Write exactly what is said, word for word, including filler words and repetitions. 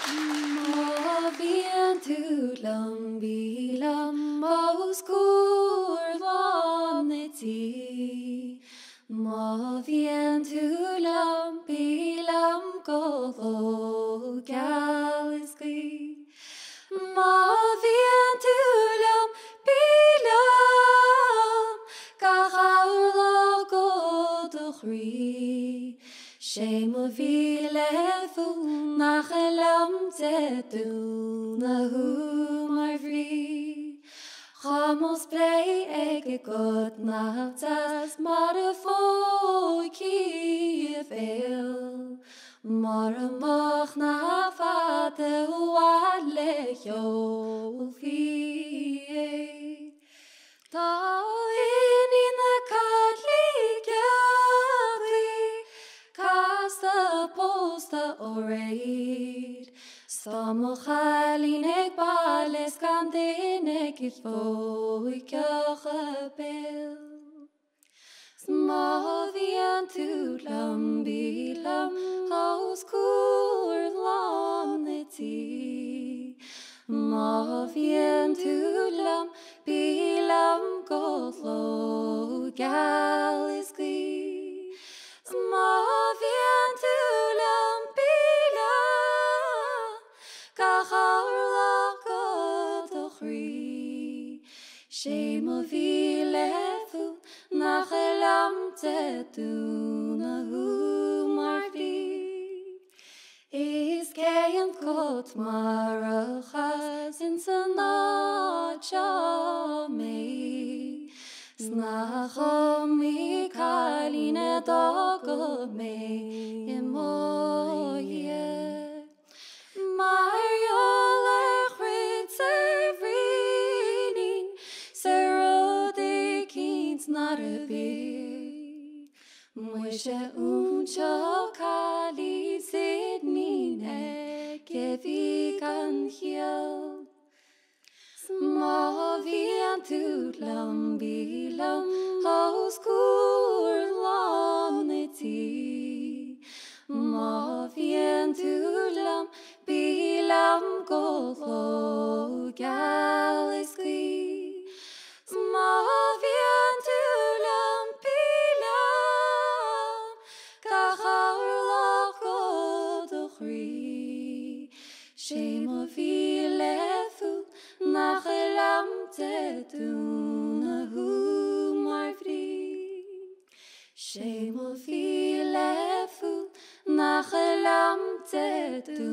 Ma vientu lambilam oscur vanity. Ma vientu lambilam golo galisky. Ma vientu lambilam gahaula godochri. Shame of Vilefu, Nachelam Tetu, Nahu Marvri. Ramos play egegot naftas, Marafo Kievel. Maramach nafate wale yofi. Ta in the Catholic Casta posta orate. Samochalinek bales kandinek ifoikachapel. Smaviantu lambilam oscur lamneti. Maviantu lambilam golo galisky. Smaviantu lambilam gahaula godochri. Shame of Vilefu, Nachelam Tetu, Nahu Marvi. Is Kayan Kot Marachas in Sanachame. Snachami Kaline Dogome Emoye. Mario Lechrit Severini, Serodikins not a big. Mwisha Uncho Kali Sydney Nekevi Kan Hiel. Smaviantu lambilam oscur lamneti. Maviantu lambilam golo galisky. Smaviantu lambilam gahaula godochri. Shame of Vilefu, Nachelam Tetu, Nahu Marvri. Shame of Vilefu, Nachelam Tetu.